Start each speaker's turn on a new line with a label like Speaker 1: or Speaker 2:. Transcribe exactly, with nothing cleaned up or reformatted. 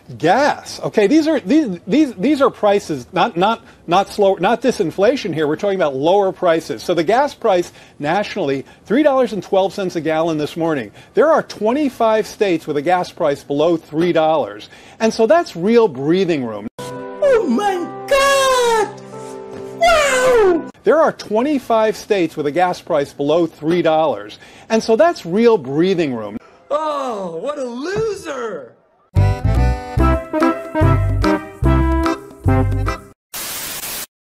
Speaker 1: Gas. Okay, these are these these these are prices, not not not slow, not disinflation here. We're talking about lower prices. So the gas price nationally, three dollars and twelve cents a gallon this morning. There are twenty-five states with a gas price below three dollars, and so that's real breathing room.
Speaker 2: Oh my God! Wow!
Speaker 1: There are twenty-five states with a gas price below three dollars, and so that's real breathing room.
Speaker 2: Oh, what a loser!